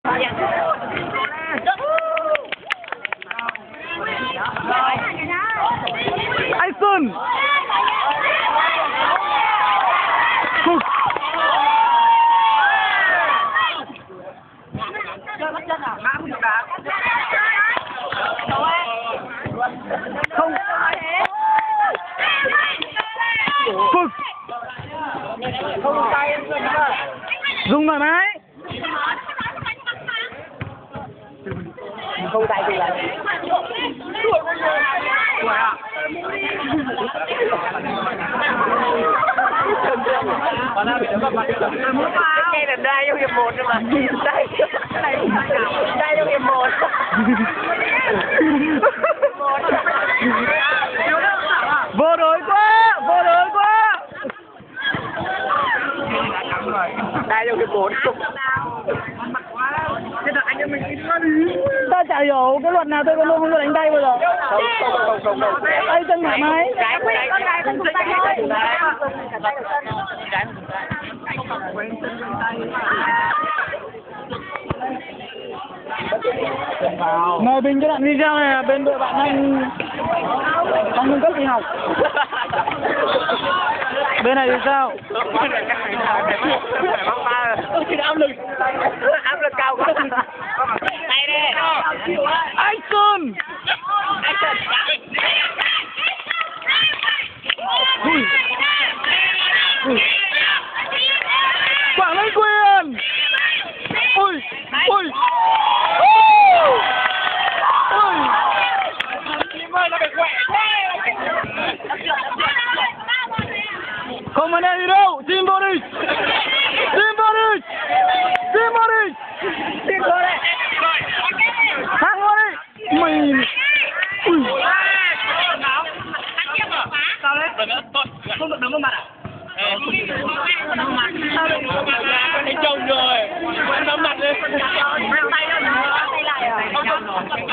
Anh Xuân. Không. Phực. Không tay Dùng thoải mái. không tay thì là cái này đai trong hiệp 1 nhưng mà đai trong hiệp 1 Vừa đối quá, vừa đối quá. đai trong hiệp 1 Ta chả hiểu cái luật nào tôi có luôn không được đánh tay bao giờ. không Tay chân thoải mái. Mời Bình cho đoạn video này là bên đội bạn đang nâng cấp đi học. Bên này thì sao? áp lực cao quá. Tay đi. Action. Quảng Lê Quyền. Ui, ui. Ui. Không vấn đề gì đâu, team vô đi. Team vô đi. Team vô đi. Xin cô đây. Thắng vô đi. Mày. Ui. Sao đấy? Không được đấm vào mặt à? Anh trông rồi. Đấm mặt đi. Tay lại rồi.